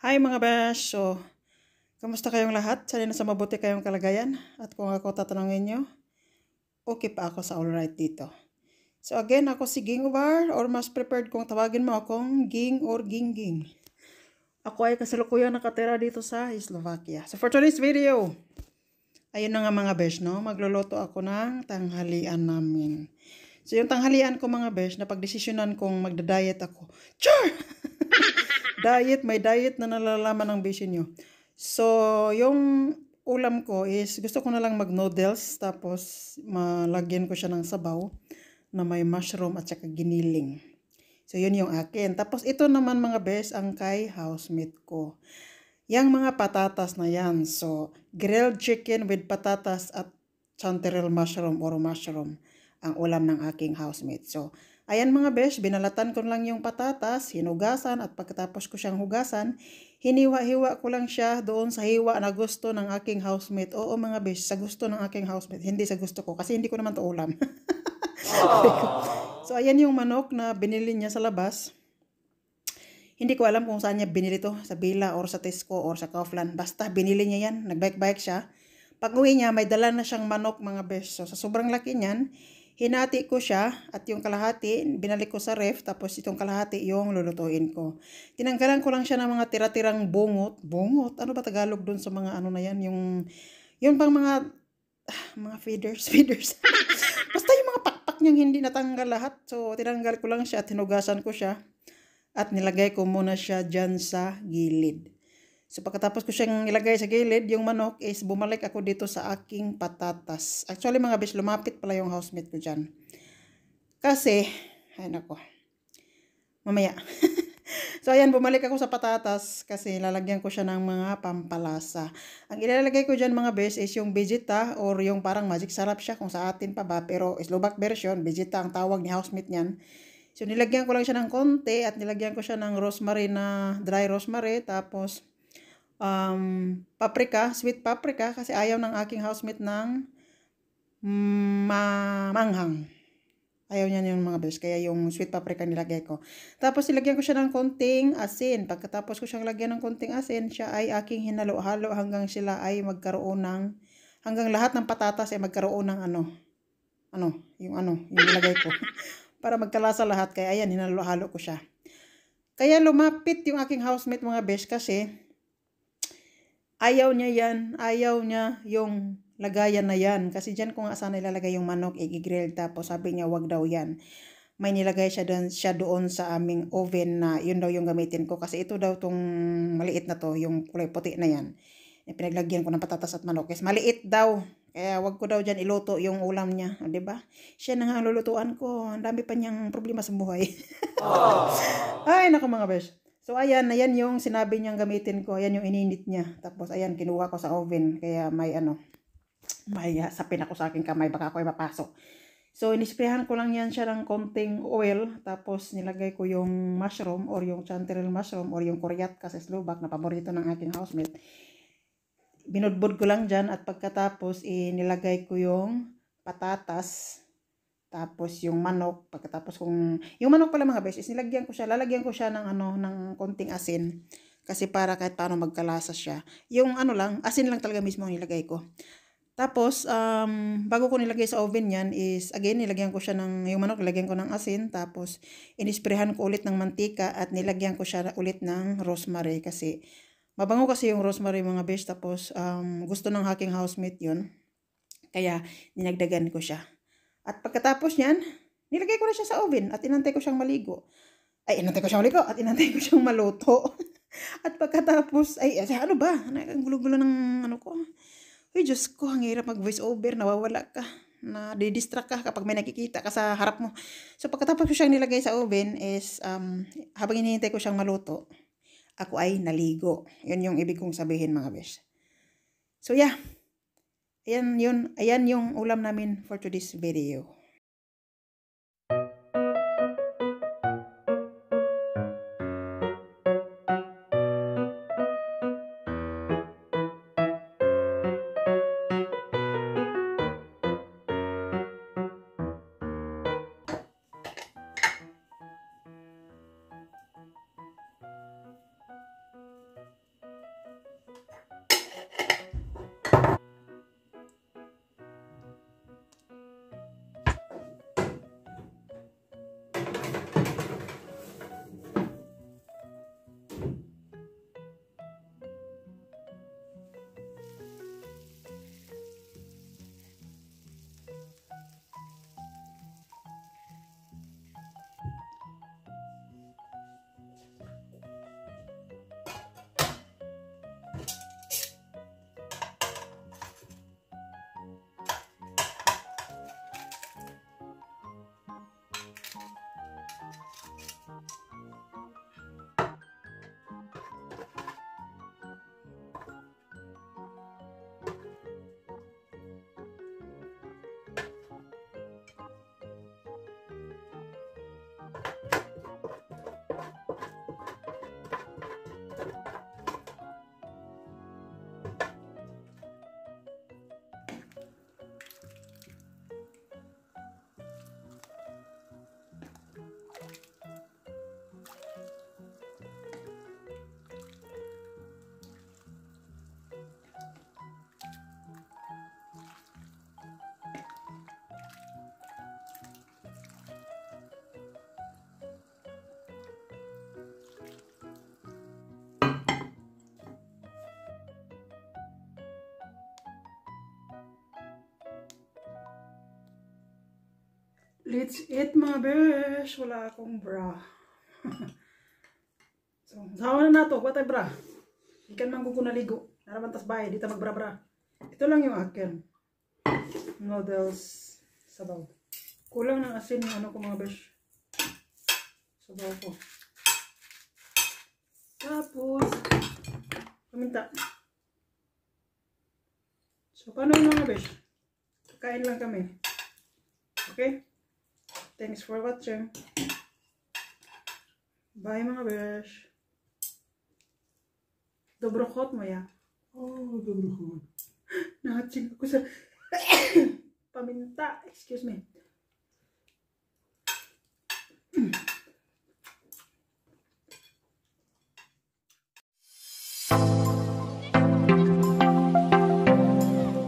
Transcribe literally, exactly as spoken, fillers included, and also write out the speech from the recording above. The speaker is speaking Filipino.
Hi mga besh! So, kamusta kayong lahat? Sana nasa mabuti kayong kalagayan. At kung ako tatanungin nyo, okay pa ako sa alright dito. So again, ako si Gingvar, or mas prepared kung tawagin mo akong Ging or Gingging. Ako ay kasalukuyang nakatira dito sa Slovakia. So for today's video, ayun na nga mga besh, no? Magluluto ako ng tanghalian namin. So yung tanghalian ko mga besh, napagdesisyonan kong magda-diet ako. Char! Diet, may diet na nalalaman ng beshi nyo. So, yung ulam ko is, gusto ko na lang mag-noodles, tapos malagyan ko siya ng sabaw na may mushroom at saka giniling. So, yun yung akin. Tapos, ito naman mga besh, ang kay housemate ko. Yang mga patatas na yan. So, grilled chicken with patatas at chanterelle mushroom or mushroom ang ulam ng aking housemate. So, ayan mga besh, binalatan ko lang yung patatas, hinugasan, at pagkatapos ko siyang hugasan, hiniwa-hiwa ko lang siya doon sa hiwa na gusto ng aking housemate. Oo mga besh, sa gusto ng aking housemate, hindi sa gusto ko, kasi hindi ko naman to ulam. So, ayan yung manok na binili niya sa labas. Hindi ko alam kung saan niya binili to, sa Billa or sa Tesco or sa Kaufland. Basta binili niya yan, nagbike-bike siya. Pag uwi niya, may dala na siyang manok mga besh. So, sa sobrang laki niyan, hinati ko siya at yung kalahati, binalik ko sa ref, tapos itong kalahati yung lulutuin ko. Tinanggalan ko lang siya ng mga tira-tirang bungot. Bungot? Ano ba Tagalog dun sa mga ano na yan? Yung, yung pang mga, ah, mga feeders, feeders. Basta yung mga pakpak niyang hindi natanggal lahat. So, tinanggal ko lang siya at hinugasan ko siya. At nilagay ko muna siya dyan sa gilid. So pagkatapos ko siyang ilagay sa gilid, yung manok is bumalik ako dito sa aking patatas. Actually mga besh, lumapit pala yung housemate ko dyan. Kasi, ay nako, mamaya. So ayan, bumalik ako sa patatas kasi lalagyan ko siya ng mga pampalasa. Ang ilalagay ko dyan mga besh is yung Vegeta or yung parang magic sarap siya kung sa atin pa ba. Pero Slovak version, Vegeta ang tawag ni housemate niyan. So, nilagyan ko lang siya ng konti at nilagyan ko siya ng rosemary na dry rosemary. Tapos, um, paprika, sweet paprika kasi ayaw ng aking housemate ng ma manghang. Ayaw niya yung mga besh, kaya yung sweet paprika nilagay ko. Tapos, nilagyan ko siya ng konting asin. Pagkatapos ko siyang lagyan ng konting asin, siya ay aking hinalo-halo hanggang sila ay magkaroon ng, hanggang lahat ng patatas ay magkaroon ng ano, ano, yung ano, yung nilagay ko. Para magkalasa lahat, kaya ayan, hinalo-halo ko siya. Kaya lumapit yung aking housemate mga besh kasi ayaw niya yan, ayaw niya yung lagayan na yan. Kasi dyan ko nga sana ilalagay yung manok, i-grill, tapos sabi niya wag daw yan. May nilagay siya doon, siya doon sa aming oven na yun daw yung gamitin ko. Kasi ito daw tong maliit na to, yung kulay puti na yan. Pinaglagyan ko ng patatas at manok. Kasi maliit daw. Kaya wag ko daw dyan iluto yung ulam niya. O, diba? Siya na nga ang lulutuan ko. Ang dami pa niyang problema sa buhay. Ay, naku mga besh. So, ayan. Ayan yung sinabi niyang gamitin ko. Ayan yung ininit niya. Tapos, ayan, kinuha ko sa oven. Kaya may ano, may uh, sapin ako sa aking kamay. Baka ako ay mapasok. So, inisprehan ko lang yan siya ng konting oil. Tapos, nilagay ko yung mushroom or yung chanterelle mushroom or yung koryat kasi Slovak na paborito ng aking housemate. Binudbud ko lang dyan at pagkatapos eh, nilagay ko yung patatas, tapos yung manok, pagkatapos kung, yung manok pala mga besh, is nilagyan ko siya, lalagyan ko siya ng ano, ng konting asin, kasi para kahit paano magkalasa siya. Yung ano lang, asin lang talaga mismo ang nilagay ko. Tapos, um, bago ko nilagay sa oven yan is, again, nilagyan ko siya ng, yung manok, nilagyan ko ng asin, tapos inisprehan ko ulit ng mantika at nilagyan ko siya ulit ng rosemary kasi, mabango kasi yung rosemary mga besh, tapos um, gusto ng aking housemate yun. Kaya ninagdagan ko siya. At pagkatapos niyan, nilagay ko na siya sa oven at inantay ko siyang maligo. Ay, inantay ko siyang maligo at inantay ko siyang maluto. At pagkatapos, ay, ay ano ba? Ang gulo-gulo ng ano ko. Uy, Diyos ko, ang hirap mag-voice over, nawawala ka. Na didistract ka kapag may nakikita ka sa harap mo. So pagkatapos ko siyang nilagay sa oven is, um, habang hinihintay ko siyang maluto, ako ay naligo. Yun yung ibig kong sabihin mga besh. So yeah. Ayan yun. Ayan yung ulam namin for today's video. Let's eat mga besh. Wala akong bra. So, sawa na nato. What ay bra? Ikan man ko naligo. Naraman tas bahay. Dito magbra-bra. Ito lang yung akin. Noodles. Sabaw. Kulang ng asin yung ano ko mga besh. Sabaw ko. Tapos, paminta. So, paano yung mga besh? Kain lang kami. Okay? Thanks for watching. Bye mga besh. Dobrokot mo ya. Oh, dobrokot. Nahatsing ako sa paminta. Excuse me.